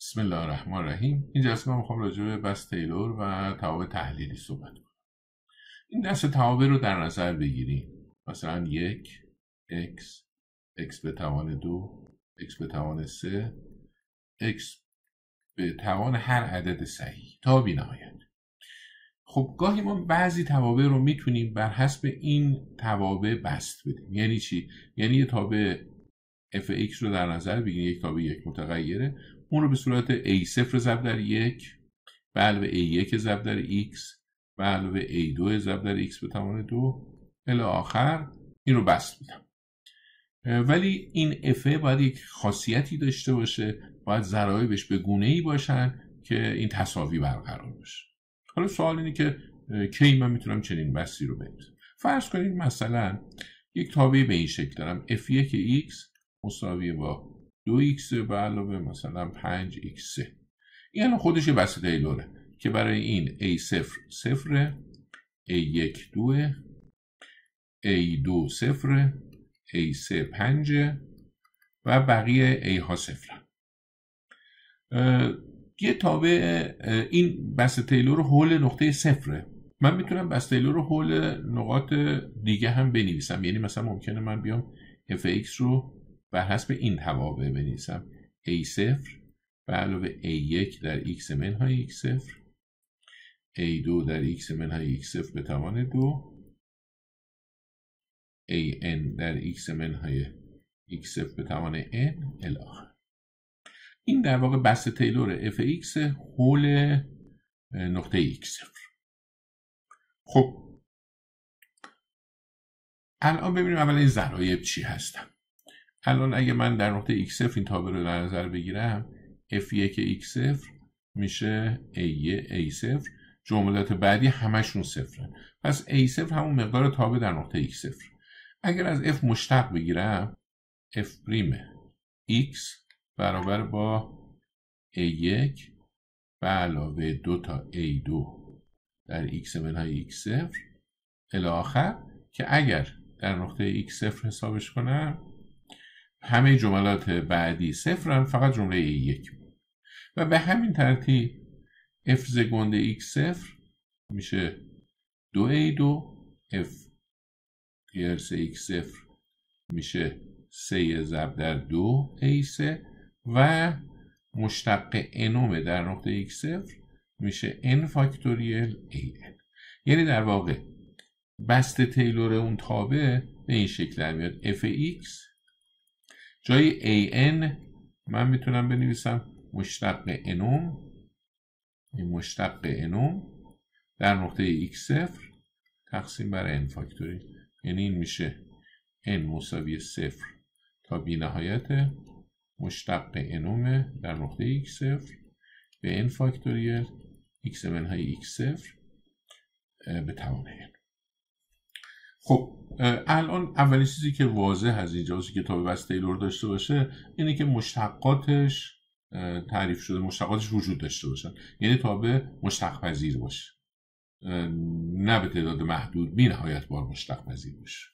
بسم الله الرحمن الرحیم. این جلسه من میخوام راجع به بس تیلور و توابع تحلیلی صحبت کنم. این دسته توابع رو در نظر بگیریم. مثلا 1 x x به توان 2 x به توان 3 x به توان هر عدد صحیح تا بی‌نهایت. خب گاهی ما بعضی توابع رو میتونیم بر حسب این توابع بست بدیم. یعنی چی؟ یعنی یه تابع fx رو در نظر بگیریم، یک تابع یک متغیره، اون رو به صورت a0 ضرب در 1 به علاوه a1 ضرب در x به علاوه a2 ضرب در x به توان 2 الی آخر این رو بست میدم. ولی این f باید یک خاصیتی داشته باشه، باید ضرایبش به گونه‌ای باشن که این تساوی برقرار باشه. حالا سوال اینه که کی من میتونم چنین بستی رو بنویسم؟ فرض کنید مثلا یک تابع به این شکل دارم f1x مساوی با 2x به علاوه مثلا 5x3. این الان خودش یه بسته تیلوره که برای این a0 0 a1 2 a2 0 a3 5 و بقیه a ها 0. یه تابع این بسته تیلور حول نقطه 0. من میتونم بسته تیلور رو حول نقاط دیگه هم بنویسم. یعنی مثلا ممکنه من بیام fx رو بر حسب این توابع بنویسم a0 به علاوه a1 در x منهای x0 a2 در x منهای x0 به توان 2 an در x منهای x0 به توان n الی آخر. این در واقع بسته تیلور fx حول نقطه x0. خب الان ببینیم اول این ضرایب چی هستن. الان اگه من در نقطه x0 این تابع رو در نظر بگیرم f1 x0 میشه a1 a0، جملات بعدی همشون صفرن. پس a0 همون مقدار تابع در نقطه x0. اگر از f مشتق بگیرم f پریم x برابر با a1 به علاوه 2 تا a2 در x منهای x0 الی آخر، که اگر در نقطه x0 حسابش کنم همه جملات بعدی صفرن، فقط جمله a1 و به همین ترتیب f زگند x0 میشه 2a2 f گرس x0 میشه 3 ضرب در 2a3 و مشتق انومه در نقطه x0 میشه n فاکتوریل an. یعنی در واقع بسته تیلور اون تابع به این شکل در میاد fx جای an من میتونم بنویسم مشتق انوم، این مشتق انوم در نقطه x0 تقسیم بر n فاکتوریل. یعنی این میشه n مساوی 0 تا بی نهایت مشتق انوم در نقطه x0 به n فاکتوریل x منهای x0 به توان n. خب الان اولین چیزی که واضح از اینجاست که تابع بسته تیلور داشته باشه اینه که مشتقاتش تعریف شده، مشتقاتش وجود داشته باشن. یعنی تابع مشتق پذیر باشه، نه به تعداد محدود بی نهایت بار مشتق پذیر باشه.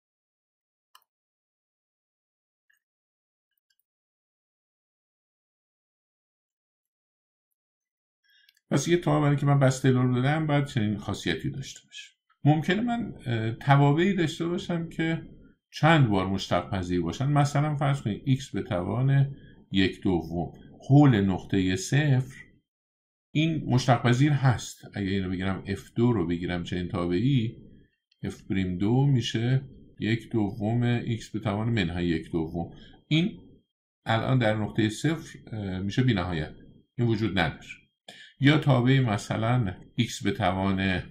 پس یه تابع برای که من بسته تیلور رو دادم باید چنین خاصیتی داشته باشه. ممکنه من توابعی داشته باشم که چند بار مشتق پذیر باشن. مثلا فرض کنید x به توان 1/2 حول نقطه 0 این مشتق پذیر هست. اگه اینو بگیرم f2 رو بگیرم چنین تابعی f'2 میشه 1/2 x به توان منهای 1/2. این الان در نقطه 0 میشه بی نهایت، این وجود نداره. یا تابعی مثلا x به توان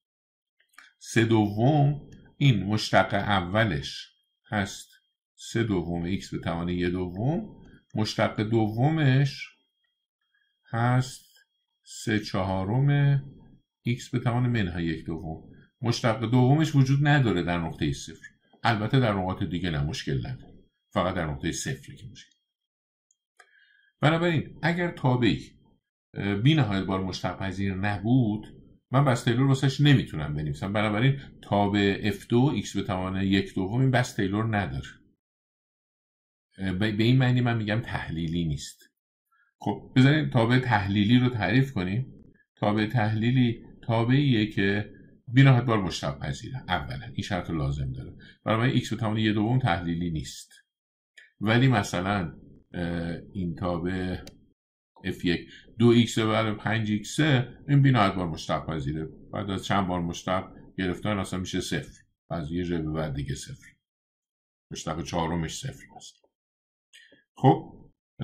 3/2 این مشتق اولش هست 3/2 x به توان 1/2، مشتق دومش هست 3/4 x به توان منهای 1/2. مشتق دومش وجود نداره در نقطه 0. البته در نقاط دیگه نه، مشکل نداره، فقط در نقطه 0 که مشکل. بنابراین اگر تابعی بی نهایت بار مشتق پذیر نبود من بسته تیلور واسش نمیتونم بنویسم. بنابراین تابع f2 x به توان 1/2 این بسته تیلور نداره. به این معنی من میگم تحلیلی نیست. خب بذاریم تابع تحلیلی رو تعریف کنیم. تابع تحلیلی تابعیه که بی‌نهایت بار مشتق پذیره. اولا این شرط رو لازم داره. برای x به توان 1/2 تحلیلی نیست. ولی مثلا این تابع f1 2x بر 5x این بی‌نهایت بار مشتق پذیره. بعد از چند بار مشتق گرفتن اصلا میشه 0. از یه جای به بعد دیگه 0. مشتق چهارمش 0 مثلا. خب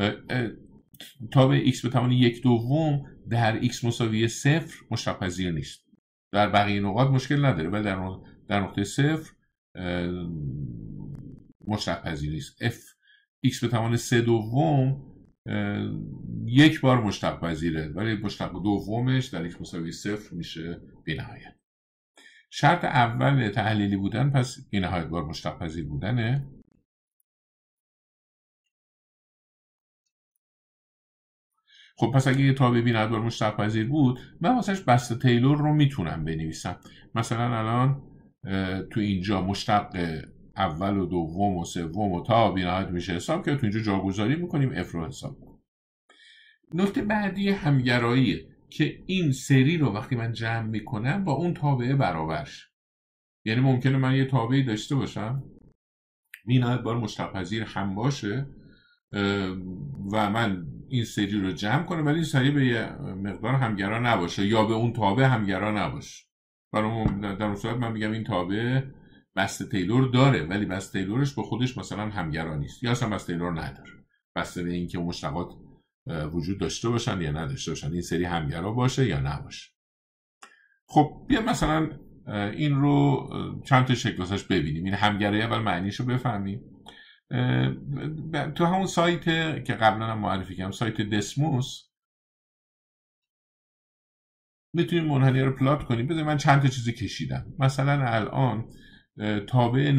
تابع x به توان 1/2 در x مساوی 0 مشتق پذیر نیست. در بقیه نقاط مشکل نداره ولی در نقطه 0 مشتق پذیر نیست. f x به توان 3/2 یک بار مشتق پذیره ولی مشتق دومش در x مساوی 0 میشه بی‌نهایت. شرط اول تحلیلی بودن پس بی‌نهایت بار مشتق پذیر بودنه. خب پس اگه یه تابع بی‌نهایت بار مشتق پذیر بود من واسش بسته تیلور رو میتونم بنویسم. مثلا الان تو اینجا مشتق اول و دوم و سوم و تا بی‌نهایت میشه حساب که تو اینجا جاگذاری میکنیم f رو حساب کنیم. نکته بعدی همگراییه که این سری رو وقتی من جمع میکنم با اون تابع برابرش. یعنی ممکنه من یه تابعی داشته باشم بی‌نهایت بار مشتق پذیر هم باشه و من این سری رو جمع کنم ولی این سری به یه مقدار همگرا نباشه یا به اون تابع همگرا نباشه. در اون صورت من میگم این تابع بسته تیلور داره ولی بسته تیلورش با خودش مثلا همگرا نیست یا اصلا بسته تیلور نداره. بسته به اینکه مشتقات وجود داشته باشن یا نداشته باشن این سری همگرا باشه یا نباشه. خب بیا مثلا این رو چند تا شکل واسش ببینیم. این همگرایی اول معنیش رو بفهمیم. تو همون سایت که قبلا هم معرفی کردم سایت دسموس میتونیم منحنی رو پلات کنیم. بذار من چند تا چیزی کشیدم. مثلا الان تابع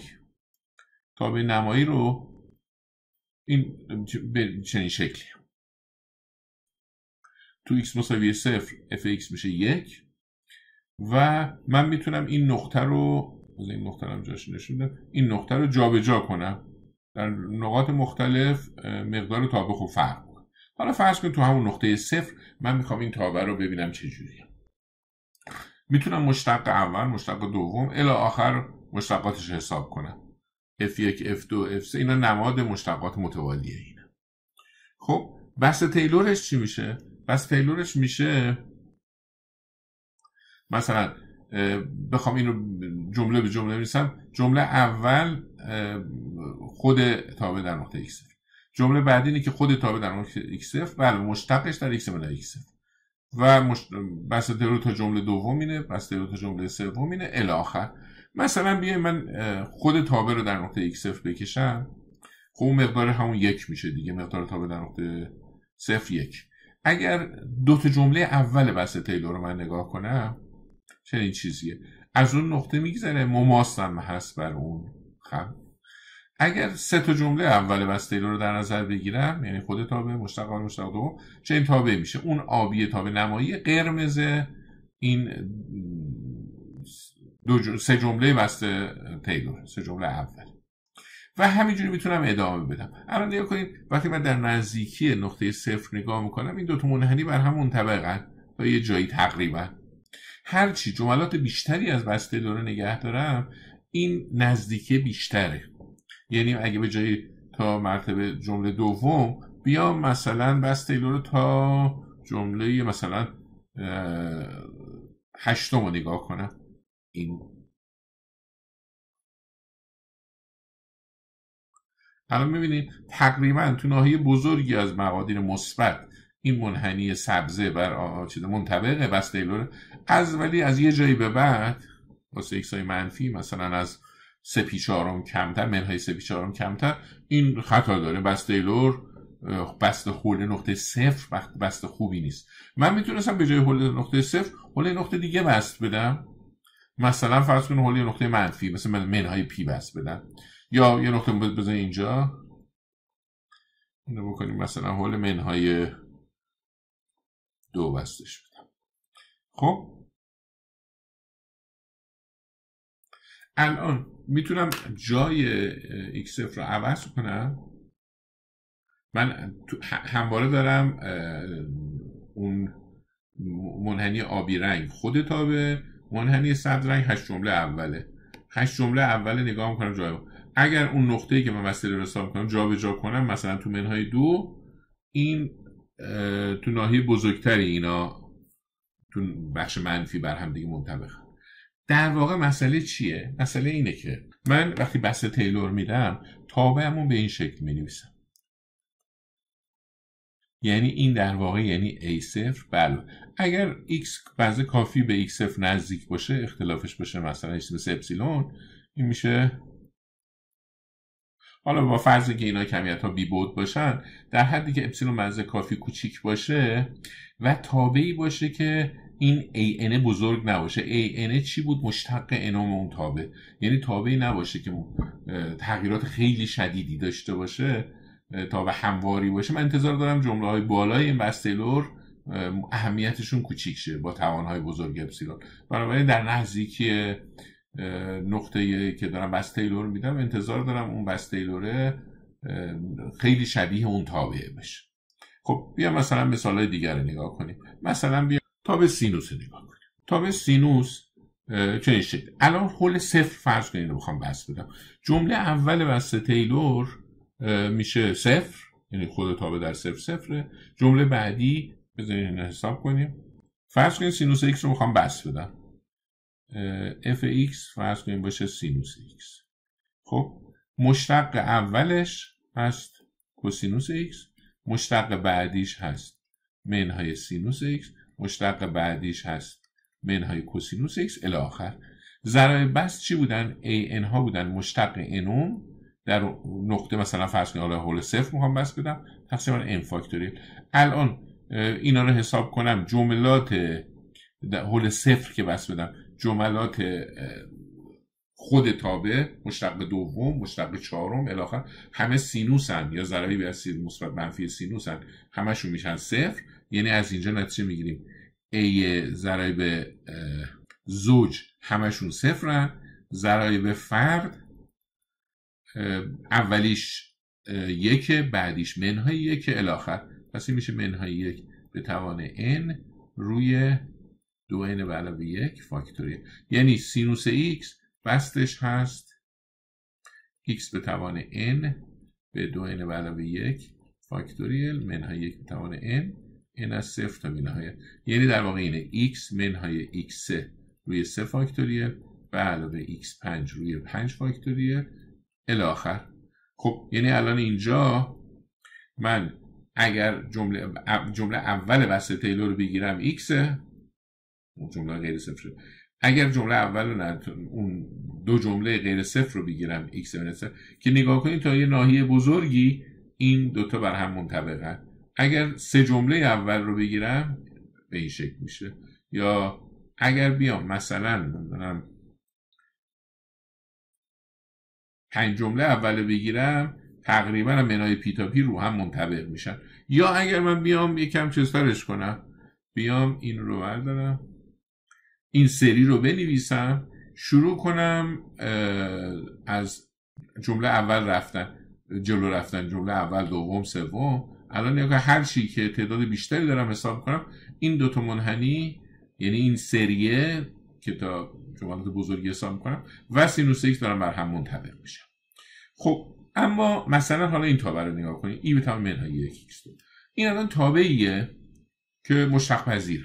نمایی رو این به چنین شکلی تو x مساوی 0 f(x) میشه 1 و من میتونم این نقطه رو جابجا کنم در نقاط مختلف مقدار تابع خوب فرق کنه. حالا فرض کن تو همون نقطه 0 من میخوام این تابع رو ببینم چجوریه. میتونم مشتق اول مشتق دوم الی آخر مشتقاتش حساب کنم. f1 f2 f3 اینا نماد مشتقات متوالیه اینه. خب بسته تیلورش چی میشه؟ بسته تیلورش میشه مثلا بخوام این رو جمله به جمله بنویسم. جمله اول خود تابع در نقطه x0. جمله بعدی اینه که خود تابع در نقطه x0 بله مشتقش در x من x0 و بسته تیلور تا جمله دوم اینه بسته تیلور تا جمله سوم اینه الی آخر. مثلا بیایم من خود تابع رو در نقطه x0 بکشم. خب مقدار همون 1 میشه دیگه. مقدار تابع در نقطه 0 1. اگر دو تا جمله اول بسته تیلور رو من نگاه کنم چنین چیزیه. از اون نقطه میگذره مماسم هست بر اون خط. اگر سه تا جمله اول بسته تیلور رو در نظر بگیرم یعنی خود تابع مشتق اول مشتق دوم چنین تابع میشه. اون آبی تابع نمایی قرمز این سه جمله بسته تیلور سه جمله اول و همینجوری میتونم ادامه بدم. الان نگاه کنید وقتی من در نزدیکی نقطه 0 نگاه میکنم این دو تا منحنی بر هم منطبقن تا یه جایی تقریبا. هرچی جملات بیشتری از بسته تیلور رو نگه دارم این نزدیکی بیشتره. یعنی اگه به جای تا مرتبه جمله دوم بیام مثلا بسته تیلور رو تا جمله مثلا 8 رو نگاه کنم این الان میبینید تقریبا تو ناحیه بزرگی از مقادیر مثبت این منحنی سبزه بر منطبقه بسته تیلور ولی از یه جایی به بعد واسه x های منفی مثلا از 3/4 کمتر منهای 3/4 کمتر این خطا داره. بسته تیلور بسته حول نقطه 0 بسته خوبی نیست. من میتونستم به جای حول نقطه 0 حول نقطه دیگه بست بدم. مثلا فرض کن حول نقطه منفی مثلا منهای پی بست بدم یا یه نقطه بزنیم اینجا اینو بکنیم مثلا حول منهای 2 بستش بدم. خب الان میتونم جای x0 رو عوض کنم من همواره دارم اون منحنی آبی رنگ خود تابه، منحنی سبز رنگ 8 جمله اوله. 8 جمله اول نگاه میکنم جای اگر اون نقطه‌ای که من مسئله رو حساب میکنم جابجا کنم، مثلا تو منهای 2 این تو ناحیه بزرگتری اینا تو بخش منفی بر هم دیگه منطبقن. در واقع مسئله چیه؟ مسئله اینه که من وقتی بسته تیلور میدم تابعمون به این شکل مینویسم، یعنی این در واقع یعنی A0 بله. اگر x بنزه کافی به x0 نزدیک باشه، اختلافش باشه مثلا مثل اپسیلون، این میشه، حالا با فرض که اینا کمیت ها بی بعد باشن، در حدی که اپسیلون بنزه کافی کوچیک باشه و تابعی باشه که این AN بزرگ نباشه. AN چی بود؟ مشتق انوم اون تابع، یعنی تابعی نباشه که تغییرات خیلی شدیدی داشته باشه، تابع همواری باشه. من انتظار دارم جمله های بالای این بس تیلور اهمیتشون کوچیک شه با توانهای بزرگ اپسیلون. بنابراین در نزدیکی نقطه‌ای که دارم بس تیلور میدم انتظار دارم اون بس تیلوره خیلی شبیه اون تابعه بشه. خب بیا مثلا مثالای دیگر رو نگاه کنیم. مثلا بیا تابع سینوس رو نگاه کنیم. تابع سینوس چنین شکل. الان حول صفر فرض کنیم رو بخوام بس بدم. جمله اول بس تیلور میشه صفر، یعنی خود تابع در صفر صفره. جمله بعدی بذارید اینو حساب کنیم. فرض کنیم سینوس x رو میخوام بس بدم. f(x) فرض کنیم باشه سینوس x. خب مشتق اولش هست کوسینوس x، مشتق بعدیش هست منهای سینوس x، مشتق بعدیش هست منهای کوسینوس x الی آخر. ذرای بس چی بودن؟ an ها بودن، مشتق انوم در نقطه مثلا فرض کنیم حالا حول صفر میخوام بس بدم تقسیم بر n فاکتوریال. الان اینا رو حساب کنم، جملات حول صفر که بس بدم، جملات خود تابع، مشتق دوم، مشتق چهارم الی آخر، همه سینوسن یا ضربی به مثبت منفی سینوسن، همشون میشن صفر. یعنی از اینجا نتیجه میگیریم a ضرب زوج همشون صفرن، ضرب فرد اولیش یک، بعدیش منهای یک الی آخر. پس این میشه منهای یک به توان n روی 2n به علاوه 1 فاکتوریال. یعنی سینوس x بستش هست x به توان n به 2n به علاوه 1 فاکتوریال منهای 1 به توان n از 0 تا بی‌نهایت. یعنی در واقع اینه x منهای x3 روی 3 فاکتوریال به علاوه x5 روی 5 فاکتوریال الی آخر. خب یعنی الان اینجا من اگر جمله اول بسته تیلور رو بگیرم x، جمله غیر صفر. اگر جمله اول اون دو جمله غیر صفر رو بگیرم x برسه که نگاه کنید تا یه ناحیه بزرگی این دوتا بر هم منطبقن. اگر سه جمله اول رو بگیرم به این شکل میشه. یا اگر بیام مثلا 5 جمله اول بگیرم تقریبا منهای پی تا پی رو هم منطبق میشن. یا اگر من بیام یکم چیزترش کنم، بیام این رو بردارم، این سری رو بنویسم، شروع کنم از جمله اول رفتن جلو رفتن، جمله اول دوم سوم. الان نگاه هر چی که تعداد بیشتری دارم حساب کنم، این دوتا منحنی یعنی این سریه که تا جملات بزرگی حساب کنم و سینوس x دارم بر هم منطبق میشم. خب اما مثلا حالا این تابع رو نگاه کنید، ای به توان منهای 1 x. این الان تابعیه که مشتق پذیره.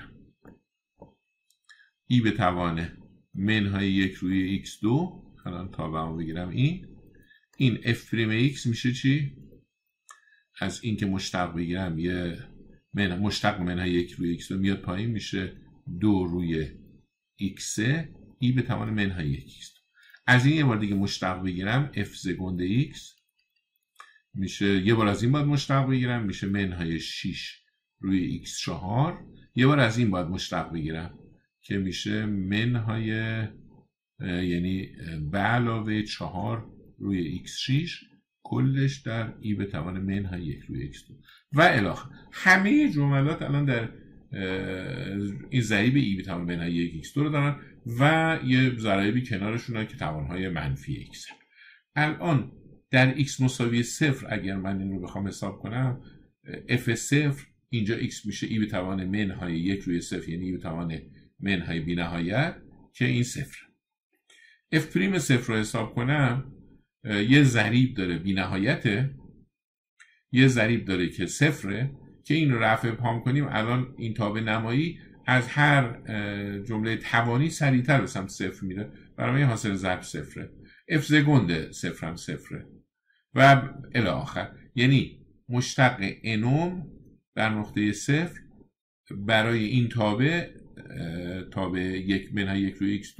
ای به توان منهای 1 روی x2. الان تابعمو بگیرم این f پریم x میشه چی؟ از این که مشتق بگیرم یه مشتق منهای 1 روی x2 میاد پایین، میشه 2 روی x ای به توان منهای 1 x. از این یه بار دیگه مشتق بگیرم f سگند x میشه، یه بار از این باید مشتق بگیرم میشه منهای 6 روی x4. یه بار از این باید مشتق بگیرم که میشه منهای یعنی به علاوه 4 روی x6 کلش در ای به توان منهای 1 روی x2 و الی آخر. همه جملات الان در این ضریب ای به توان منهای 1 x2 رو دارن و یه ضریبی کنارشون که توانهای منفی x. الان در x مساوی 0 اگر من این رو بخوام حساب کنم f 0 اینجا x میشه ای به توان منهای 1 روی 0 یعنی ای به توان منهای بی نهایت که این 0. f پریم 0 رو حساب کنم یه ضریب داره بی نهایته، یه ضریب داره که 0 که این رو رفع ابهام کنیم الان این تابع نمایی از هر جمله توانی سریعتر به سمت 0 میره، برای حاصل ضرب 0 f زگند 0 هم 0 و الی آخر. یعنی مشتق انوم در نقطه 0 برای این تابع 1 منهای 1 روی x2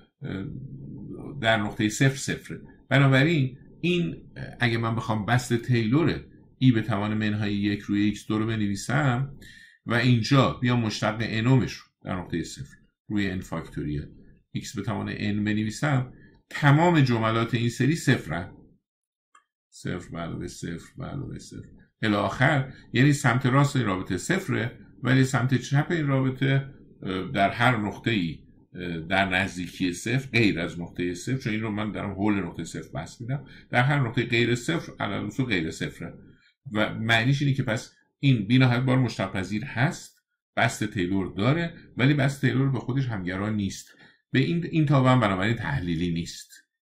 در نقطه 0 0. بنابراین این اگه من بخوام بسط تیلور ای به توان منهای 1 روی x2 رو بنویسم و اینجا بیا مشتق انومش رو در نقطه 0 روی n فاکتوریال x به توان n بنویسم، تمام جملات این سری 0 0 به علاوه 0 به علاوه 0 الی آخر. یعنی سمت راست این رابطه 0 ولی سمت چپ این رابطه در هر نقطه‌ای در نزدیکی 0 غیر از نقطه 0، چون این رو من در حول نقطه 0 بس میدم، در هر نقطه غیر 0 علاوه غیر 0 و معنیش اینه که پس این بی‌نهایت بار مشتق پذیر هست، بسط تیلور داره ولی بسط تیلور به خودش همگرا نیست، به این تابع هم بنابراین تحلیلی نیست.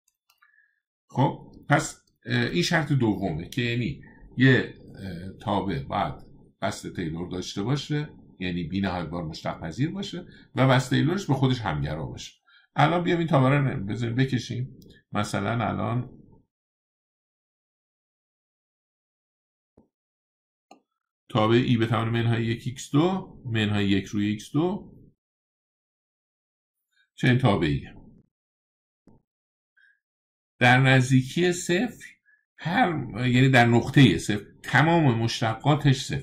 خب پس این شرط دومه که یعنی یه تابع باید بسط تیلور داشته باشه، یعنی بی‌نهایت بار مشتق پذیر باشه و بسط تیلورش به خودش همگرا باشه. الان بیام این تابع رو بذاریم بکشیم. مثلا الان تابع ای به توان منهای 1 x2 منهای 1 روی x2 چنین تابعی در نزدیکی 0 یعنی در نقطه 0 تمام مشتقاتش 0.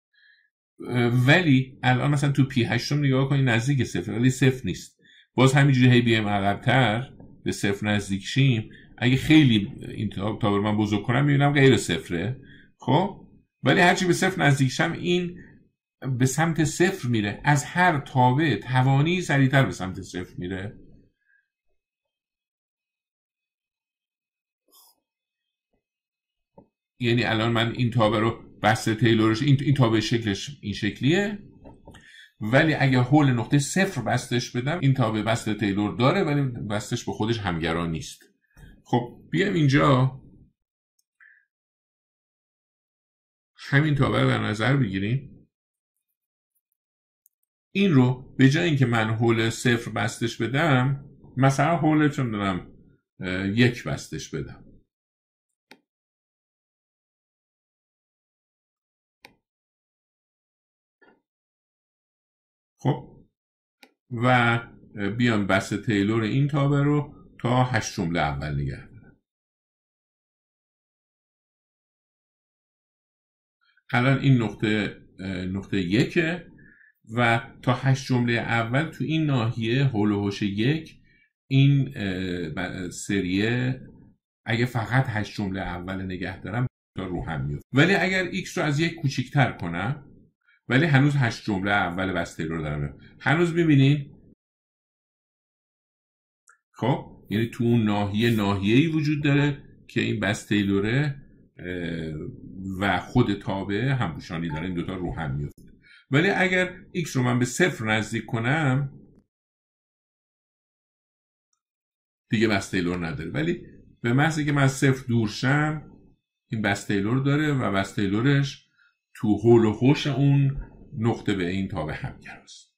ولی الان مثلا تو پی 8 نگاه کنید نزدیک 0 ولی 0 نیست. باز همینجوری هی بیایم عقب‌تر به 0 نزدیک شیم، اگه خیلی این تابع من بزرگ کنم میبینم غیر 0. خب ولی هرچی به 0 نزدیک شم این به سمت 0 میره، از هر تابع توانی سریعتر به سمت 0 میره. یعنی الان من این تابع رو بسط تیلورش این تابع شکلش این شکلیه، ولی اگه حول نقطه 0 بستش بدم این تابع بسط تیلور داره ولی بستش به خودش همگرا نیست. خب بیام اینجا همین تابع رو در نظر بگیریم. این رو به جای اینکه من حول 0 بستش بدم مثلا حول چون دارم 1 بستش بدم، خب و بیام بسط تیلور این تابع رو تا 8 جمله اول نگه دارم. الان این نقطه 1 و تا 8 جمله اول تو این ناحیه حول و حوش 1 این سریه اگه فقط 8 جمله اول نگه دارم تا رو هم میفته. ولی اگر x رو از 1 کوچیک‌تر کنم ولی هنوز 8 جمله اول بسط تیلور دارم، هنوز می‌بینین خب یعنی تو اون ناحیه‌ای وجود داره که این بسط تیلوره و خود تابع همپوشانی داره، این دوتا رو هم میفته. ولی اگر x رو من به 0 نزدیک کنم دیگه بسط تیلور نداره، ولی به محض که من از 0 دور شم این بسط تیلور داره و بسط تیلورش تو حول و حوش اون نقطه به این تابع همگراست.